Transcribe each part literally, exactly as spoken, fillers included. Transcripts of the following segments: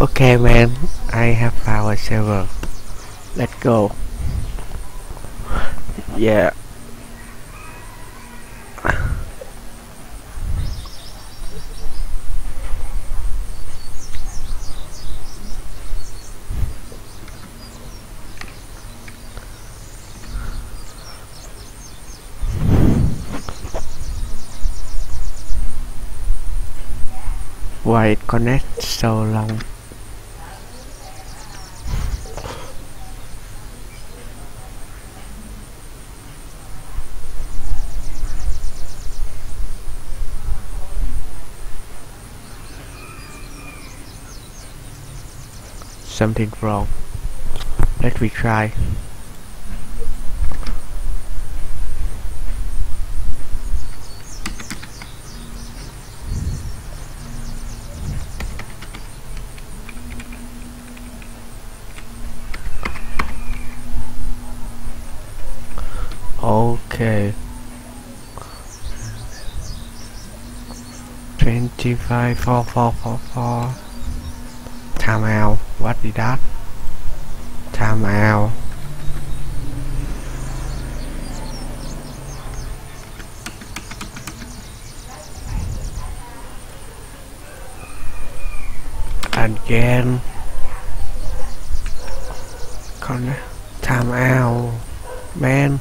Okay, man, I have found a server. Let's go. Yeah. Why it connects so long? Something wrong. Let me try. Okay. Twenty-five four four four four. Time out. What is that? Time out. Again. Con time out, man.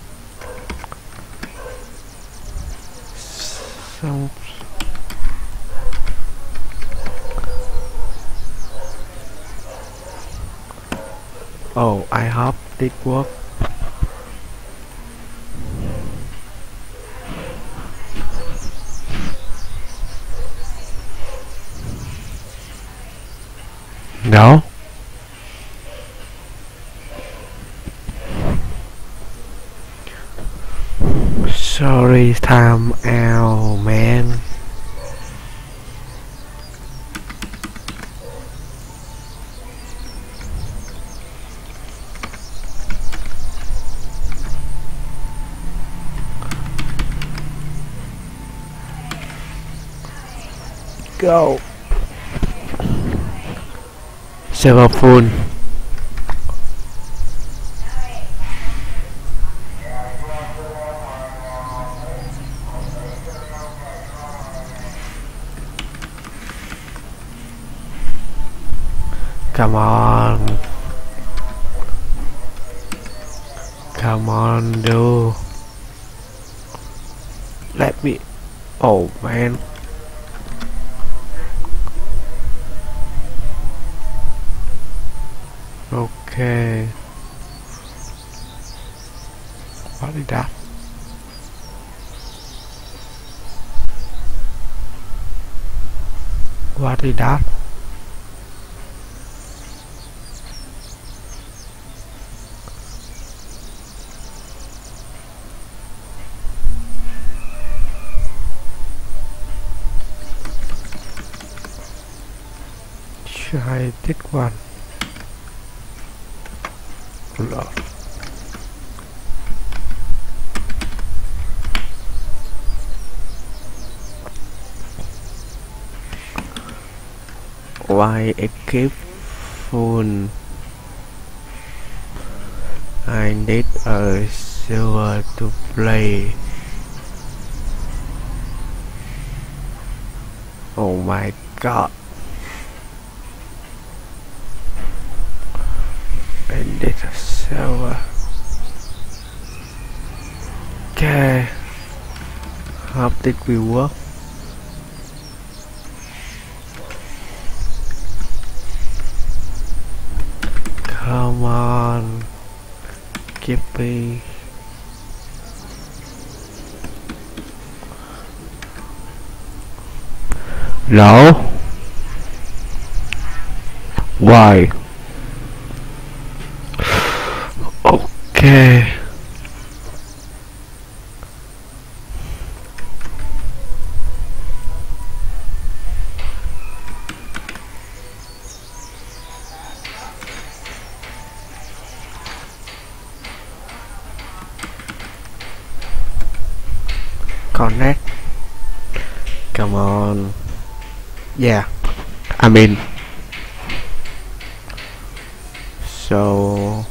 Xong. Oh, I hope this works. No. Sorry, time out, man. Go. Server full. Come on. Come on, dude. Let me. Oh, man. Okay. What is that? What is that? Try this one. Lord. Why it keep full? I need a server to play. Oh my god. I need a server. Okay. Hope this will work. Come on. Keep me. No. Why? Okay. Connect. Come on. Yeah. I mean. So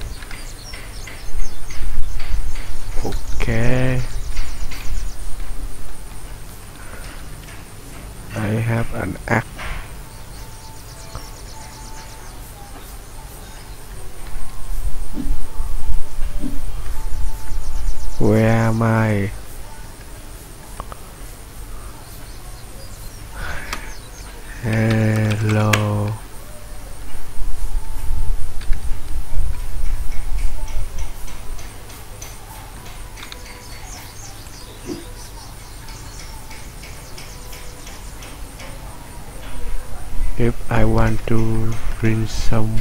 okay, I have an axe. Where am I? Hello. If I want to bring some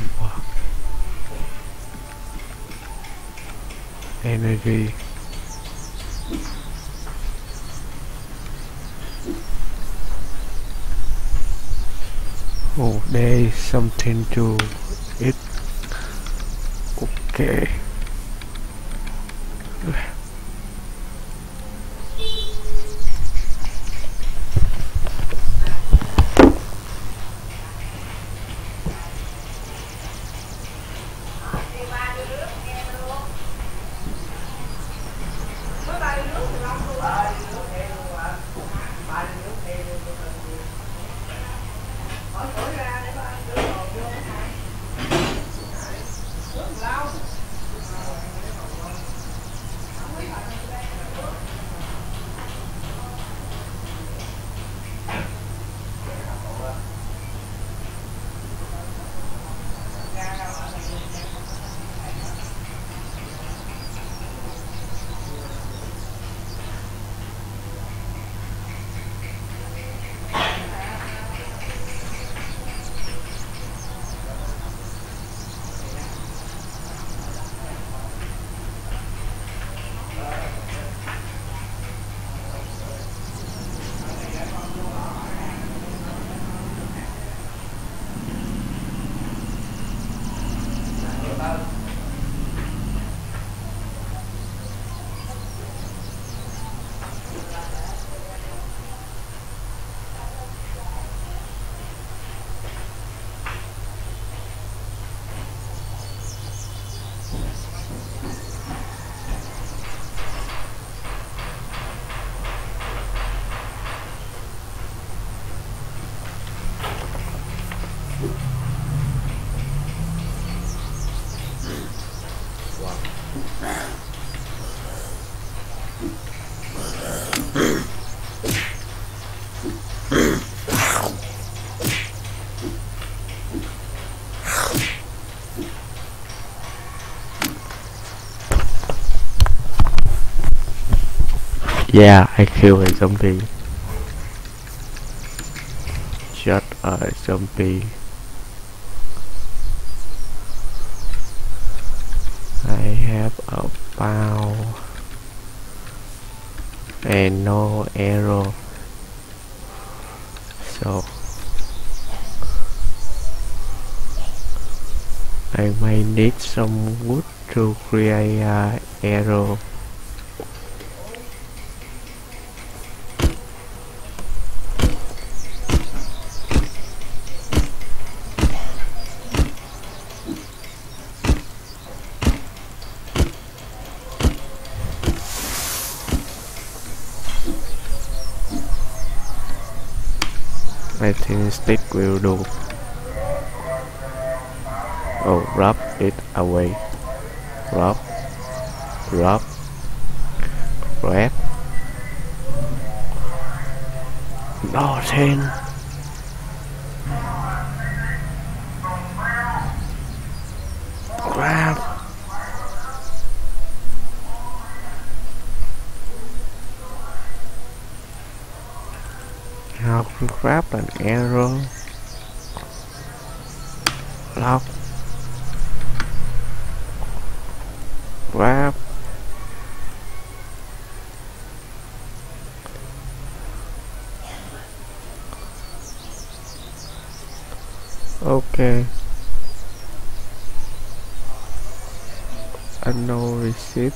energy, oh, there is something to it. Okay. Yeah, I killed a zombie. Shot a zombie. I have a bow and no arrow, so I may need some wood to create an arrow. I think stick will do. Oh, rub it away. Rub, rub, grab. Nothing. Grab. How to grab an arrow. Lock. Grab. Okay. A no receipt.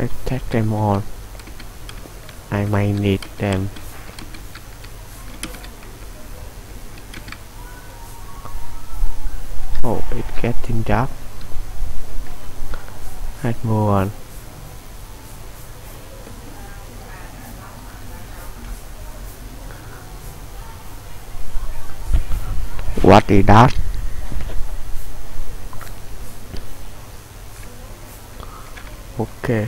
Let's take them on. I might need them. Oh, it's getting dark. Let's move on. What is that? Okay.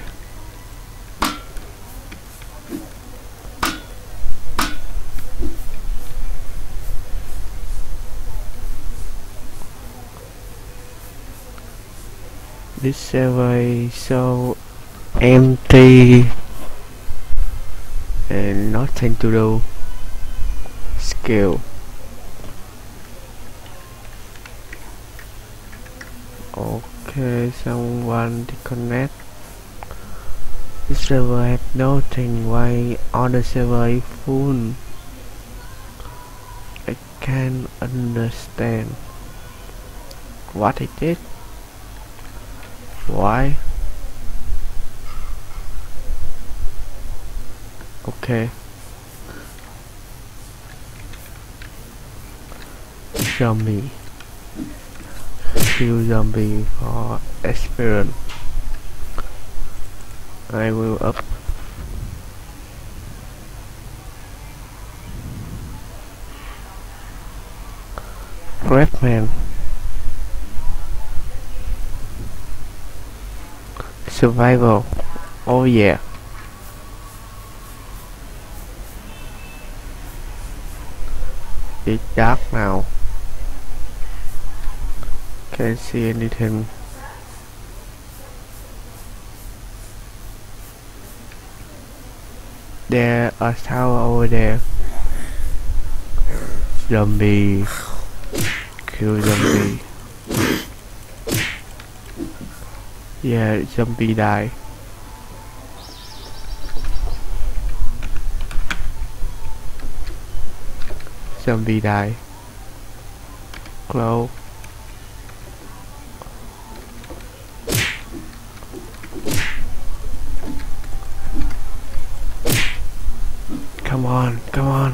This server is so empty and nothing to do. Skill. Okay, someone disconnect. This server has nothing. Why other server is full? I can't understand. What is it? Why? Okay. Zombie. Kill zombie for experience. I will up. Redman. Survival. Oh yeah. It's dark now. Can't see anything. There are tower over there. Zombie. Kill zombie. Yeah, zombie die. Zombie die. Close. Come on, come on.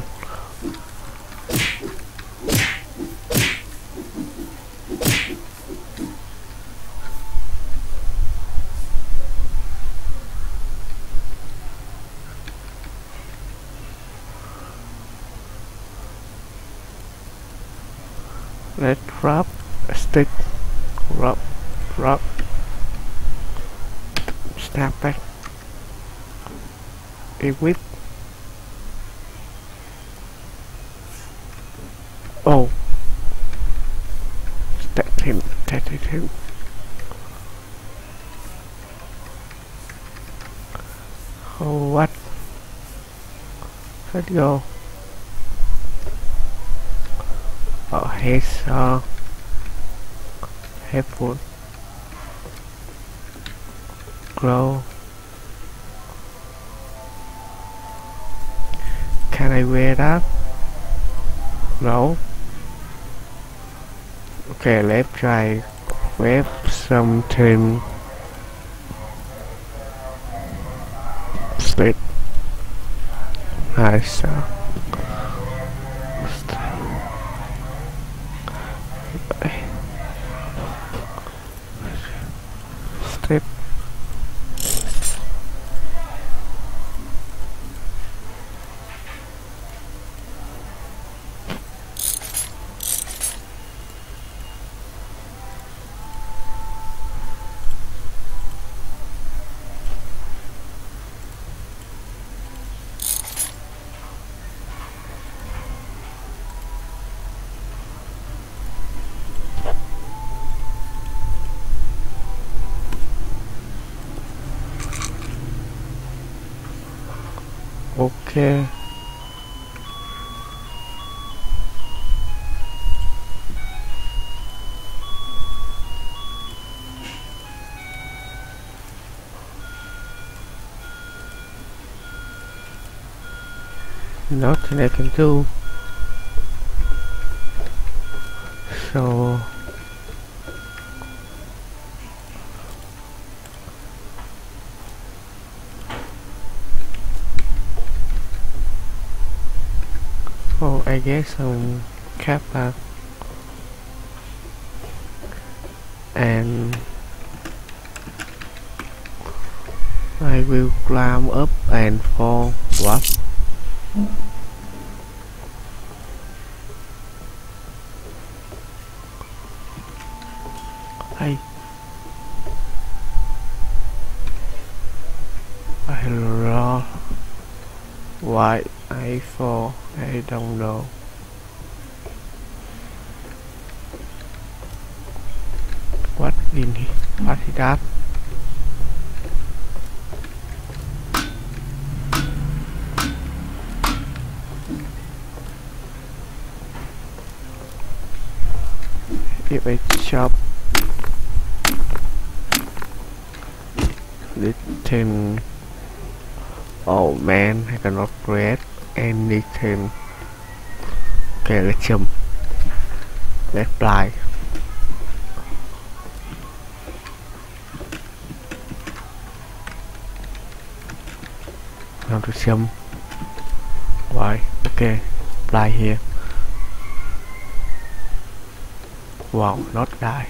Let's drop a stick. Drop, drop. Snap back. Equip. Oh, stack him, stack him. Oh, what? Let's go. Oh, he's uh, helpful. Grow. Can I wear that? No. Okay, let's try with something straight. Nice. Uh, straight. Okay. Nothing I can do. So get some kappa and I will climb up and fall. What? Hey, I roll. Why I fall? I don't know. What in he? What is that? If I chop this thing, oh man, I cannot create anything. Okay, let's jump. Let's fly. How to jump? Why? Okay, fly here. Wow, not die.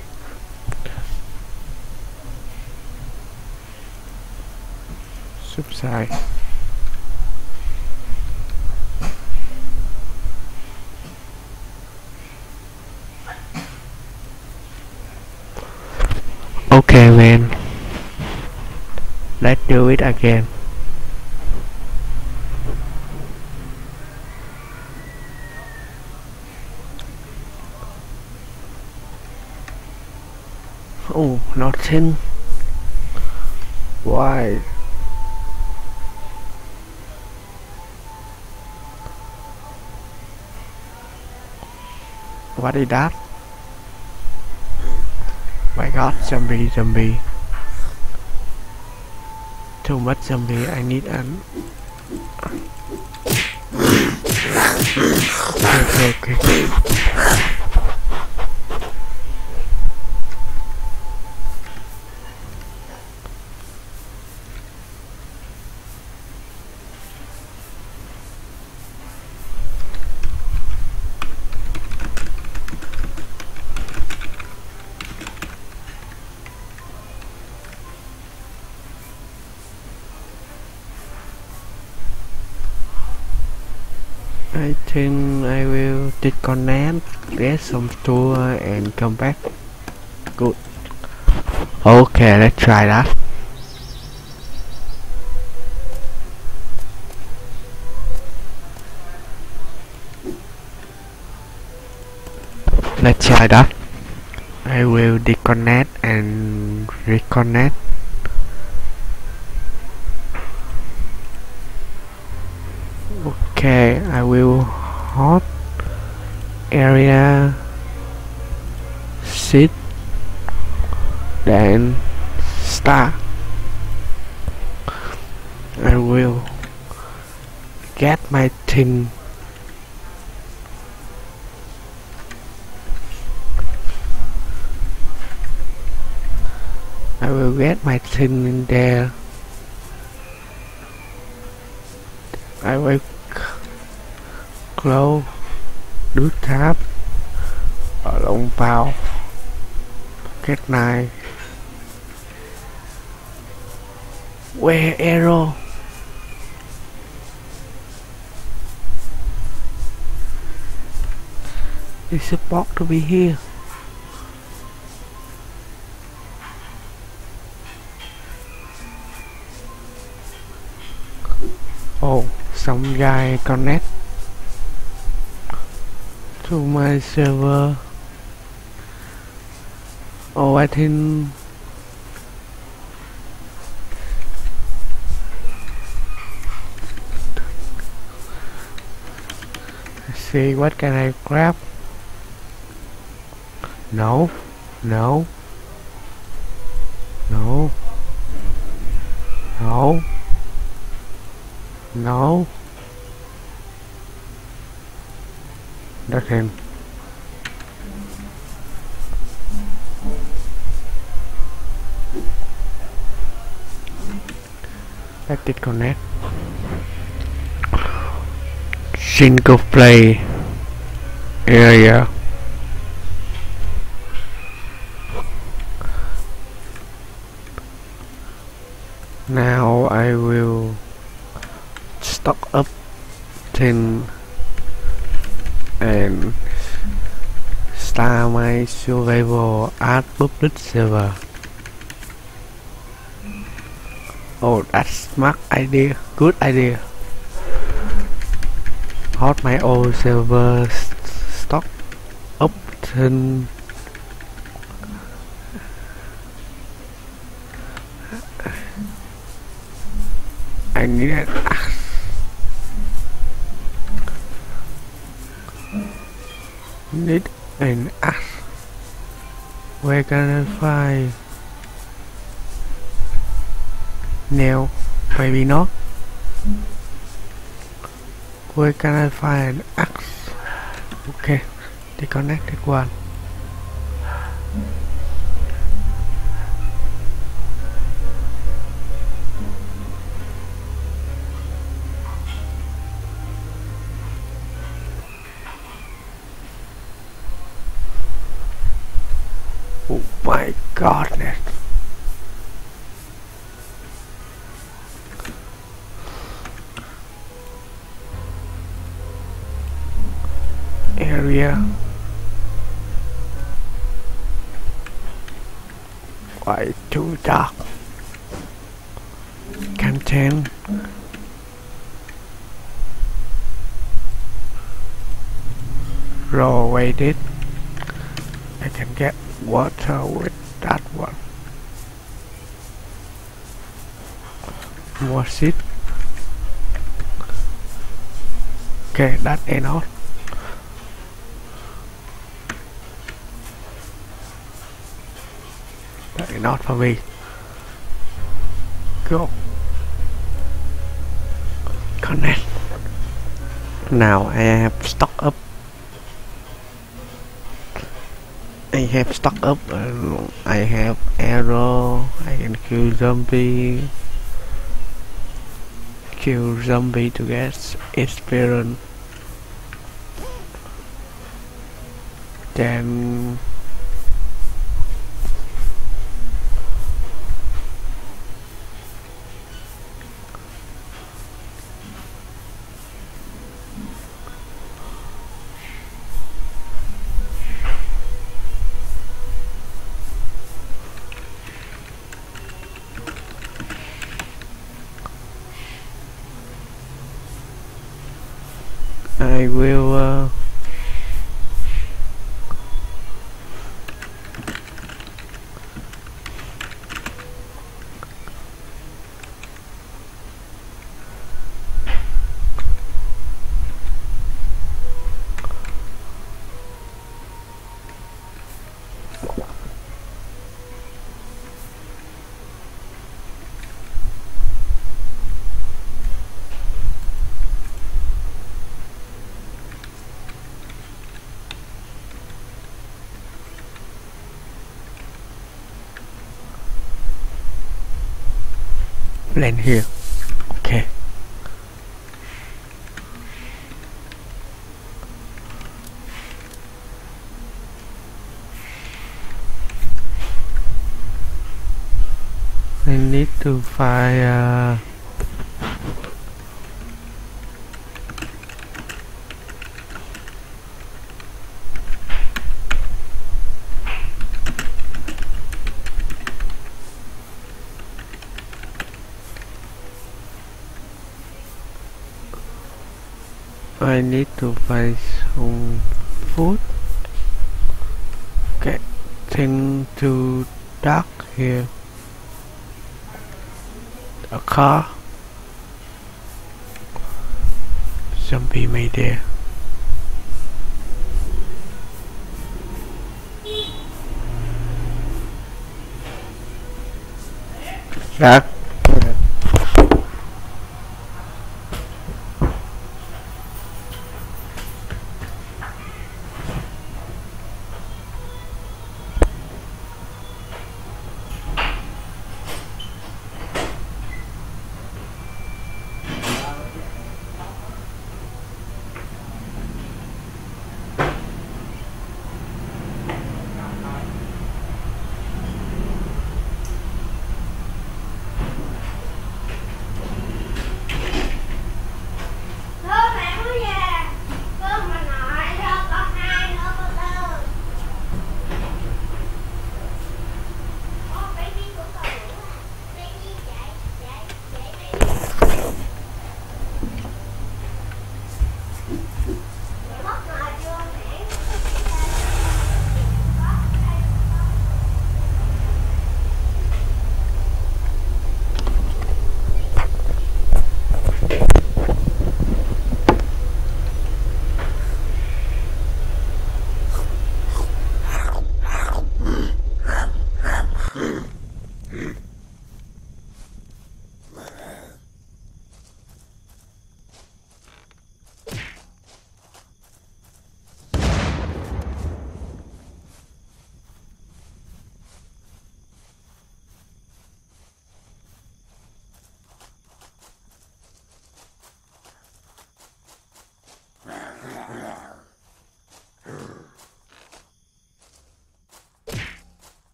Subside. Okay, man. Let's do it again. Oh, nothing. Why? What is that? My god, zombie, zombie. Too much zombie, I need an... Okay, okay, okay. I think I will disconnect, get some tour and come back. Good. Okay, let's try that. Let's try that. I will disconnect and reconnect. Okay, I will hot area sit then start. I will get my thing. I will get my thing in there. I will close nút tab ở lông vào cái này. Where arrow? It's supposed to be here. Oh, some guy connect to my server. Oh, I think let's see what can I grab. No, no, no, no, no. Nothing. Let's disconnect. Single play. area. Now I will stock up tin and start my survival at public server. Oh, that's smart idea, good idea. Hot my old server st stock up tin. I need an axe. Need an axe. Where can I find nail? Maybe not. Where can I find an axe? Okay, disconnected one. Oh my godness. Area. Why too dark? Contain. Raw weighted. I can get water with that one. More seed. Okay, that enough. That enough for me. Go. Connect. Now I have stock up. I have stock up and I have arrow. I can kill zombie. Kill zombie to get experience. Then I will uh, land here. Okay. I need to find uh, I need to find some food. Getting too dark here. A car. Zombie made there. That.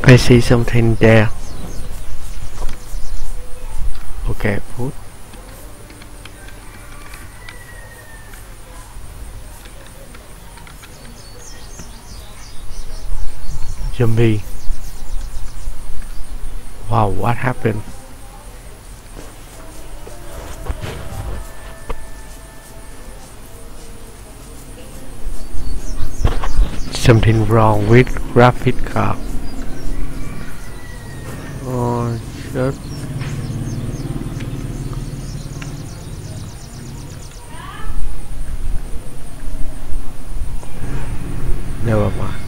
I see something there. Okay, food. Zombie. Wow, what happened? Something wrong with graphic card. Oh shit. Never mind.